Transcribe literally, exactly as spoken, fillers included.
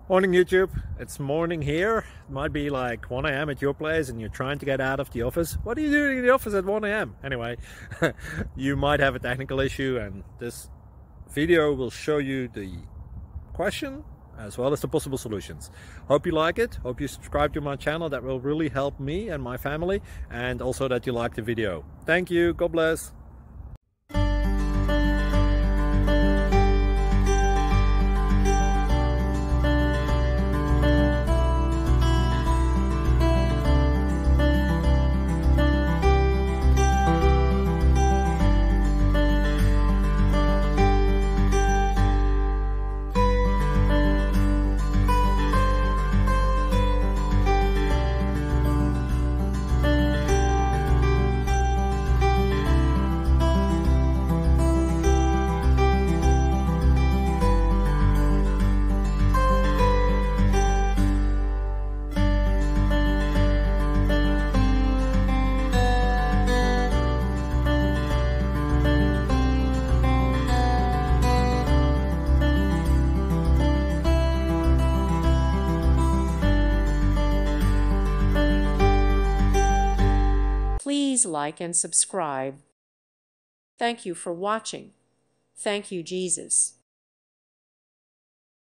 Morning YouTube, it's morning here. It might be like one A M at your place and you're trying to get out of the office. What are you doing in the office at one A M? Anyway, you might have a technical issue and this video will show you the question as well as the possible solutions. Hope you like it, hope you subscribe to my channel. That will really help me and my family, and also that you like the video. Thank you, God bless. Please like and subscribe. Thank you for watching. Thank you, Jesus.